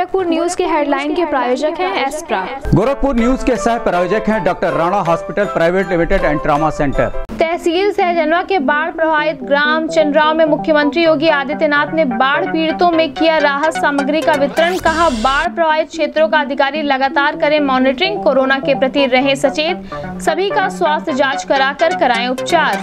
Gorakhpur news के headline के प्रायोजक हैं एस्प्रा। गोरखपुर न्यूज के सह प्रायोजक हैं doctor Rana hospital private limited and trauma centre. तहसील सहजनवा के बाढ़ प्रभावित ग्राम चंद्राव में मुख्यमंत्री योगी आदित्यनाथ ने बाढ़ पीड़ितों में किया राहत सामग्री का वितरण। कहा, बाढ़ प्रभावित क्षेत्रों का अधिकारी लगातार करें मॉनिटरिंग, कोरोना के प्रति रहें सचेत, सभी का स्वास्थ्य जांच कराकर कराएं उपचार।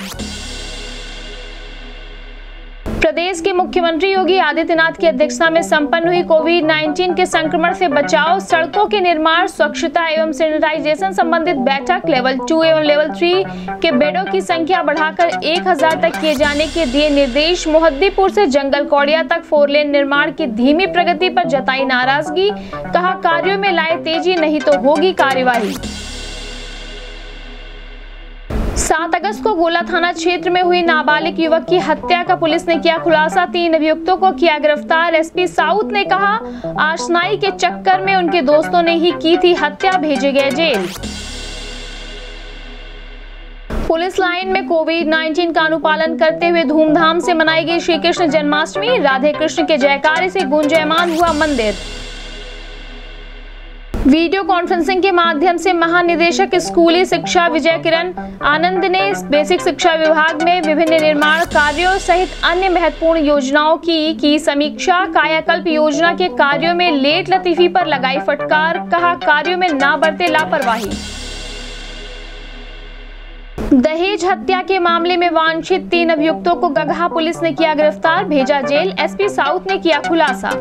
प्रदेश के मुख्यमंत्री योगी आदित्यनाथ की अध्यक्षता में संपन्न हुई कोविड-19 के संक्रमण से बचाव, सड़कों के निर्माण, स्वच्छता एवं सैनिटाइजेशन संबंधित बैठक। लेवल 2 एवं लेवल 3 के बेडों की संख्या बढ़ाकर 1000 तक किए जाने के दिए निर्देश। मोहद्दीपुर से जंगल कौड़िया तक 4 लेन निर्माण की धीमी प्रगति पर जताई नाराजगी। कहा, कार्यों में लाए तेजी, नहीं तो होगी कार्यवाही। 7 अगस्त को गोला थाना क्षेत्र में हुई नाबालिग युवक की हत्या का पुलिस ने किया खुलासा। 3 अभियुक्तों को किया गिरफ्तार। एसपी साउथ ने कहा, आशनाई के चक्कर में उनके दोस्तों ने ही की थी हत्या, भेजे गए जेल। पुलिस लाइन में कोविड-19 का अनुपालन करते हुए धूमधाम से मनाई गई श्री कृष्ण जन्माष्टमी। राधे कृष्ण के जयकारे से गुंजायमान हुआ मंदिर। वीडियो कॉन्फ्रेंसिंग के माध्यम से महानिदेशक स्कूली शिक्षा विजय किरण आनंद ने बेसिक शिक्षा विभाग में विभिन्न निर्माण कार्यों सहित अन्य महत्वपूर्ण योजनाओं की समीक्षा। कायाकल्प योजना के कार्यों में लेट लतीफी पर लगाई फटकार। कहा, कार्यों में ना बरते लापरवाही। दहेज हत्या के मामले में वांछित 3 अभियुक्तों को गगहा पुलिस ने किया गिरफ्तार, भेजा जेल। एसपी साउथ ने किया खुलासा।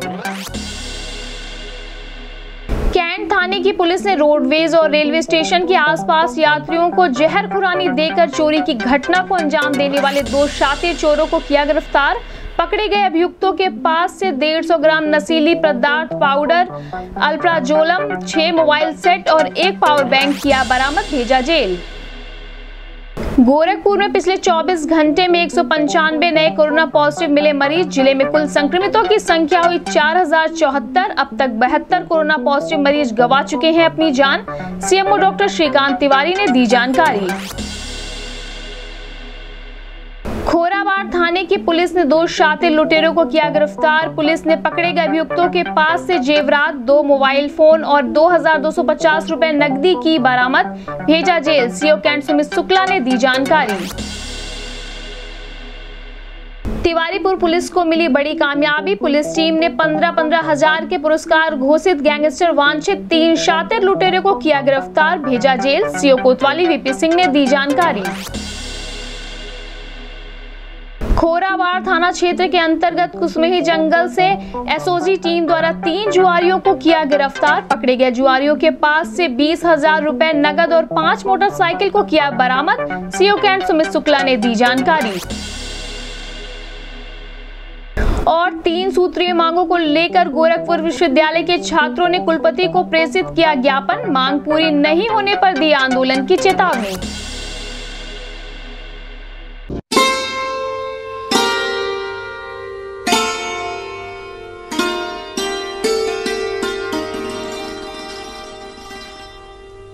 कैंट थाने की पुलिस ने रोडवेज और रेलवे स्टेशन के आसपास यात्रियों को जहर खुरानी देकर चोरी की घटना को अंजाम देने वाले 2 शातिर चोरों को किया गिरफ्तार। पकड़े गए अभियुक्तों के पास से 150 ग्राम नशीली पदार्थ पाउडर, अल्प्राजोलम, 6 मोबाइल सेट और 1 पावर बैंक किया बरामद, भेजा जेल। गोरखपुर में पिछले 24 घंटे में 195 नए कोरोना पॉजिटिव मिले मरीज। जिले में कुल संक्रमितों की संख्या हुई 4074। अब तक 72 कोरोना पॉजिटिव मरीज गंवा चुके हैं अपनी जान। सीएमओ डॉक्टर श्रीकांत तिवारी ने दी जानकारी। खोराबाड़ थाने की पुलिस ने 2 शातिर लुटेरों को किया गिरफ्तार। पुलिस ने पकड़े गए अभियुक्तों के पास से जेवरात, 2 मोबाइल फोन और 2250 रुपए नकदी की बरामद, भेजा जेल। सीओ कैंट सुमित शुक्ला ने दी जानकारी। तिवारीपुर पुलिस को मिली बड़ी कामयाबी। पुलिस टीम ने 15-15 हजार के पुरस्कार घोषित गैंगस्टर वांछित 3 शातिर लुटेरों को किया गिरफ्तार, भेजा जेल। सीओ कोतवाली वीपी सिंह ने दी जानकारी। खोराबाड़ थाना क्षेत्र के अंतर्गत कुसमेही जंगल से एसओजी टीम द्वारा 3 जुआरियों को किया गिरफ्तार। पकड़े गए जुआरियों के पास से 20,000 रुपए नगद और 5 मोटरसाइकिल को किया बरामद। सीओ कैंट सुमित शुक्ला ने दी जानकारी। और 3 सूत्रीय मांगों को लेकर गोरखपुर विश्वविद्यालय के छात्रों ने कुलपति को प्रेषित किया ज्ञापन। मांग पूरी नहीं होने पर दी आंदोलन की चेतावनी।